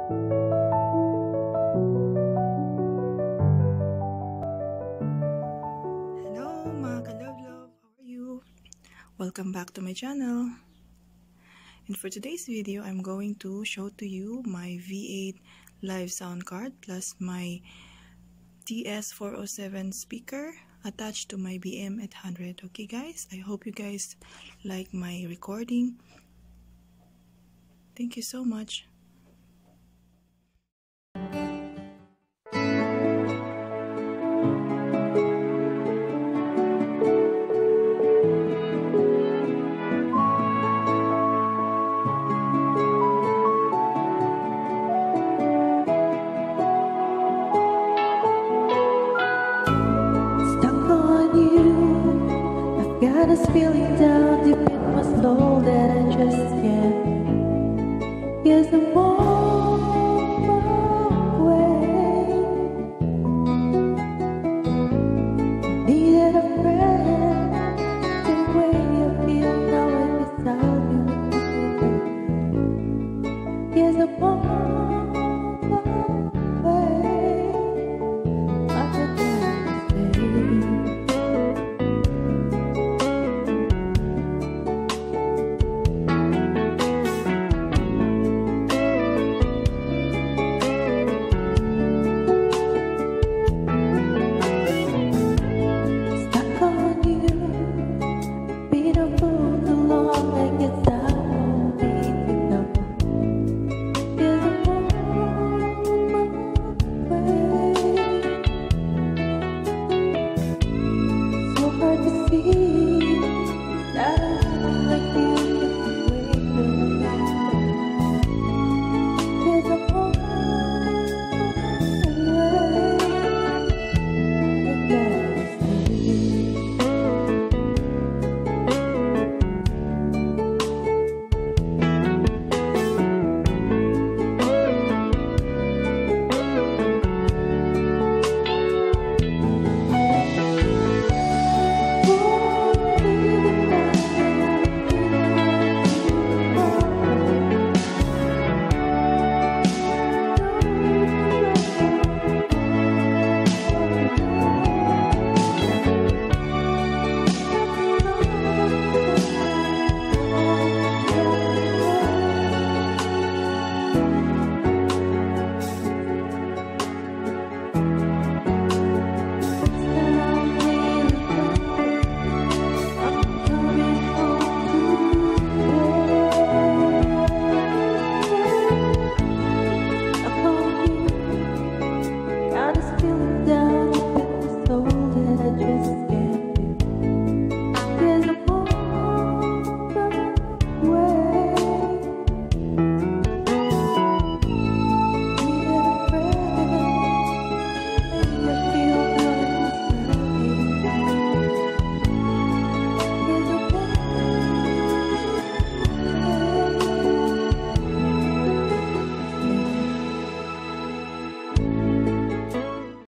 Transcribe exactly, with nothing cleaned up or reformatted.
Hello mga ka-love-love, how are you? Welcome back to my channel. And for today's video, I'm going to show to you my V eight live sound card plus my T S four oh seven speaker attached to my B M eight hundred. Okay guys, I hope you guys like my recording. Thank you so much. Got this feeling down deep in my soul that I just can't get the warm away. Needed a friend, the way I feel now without you. Here's the warm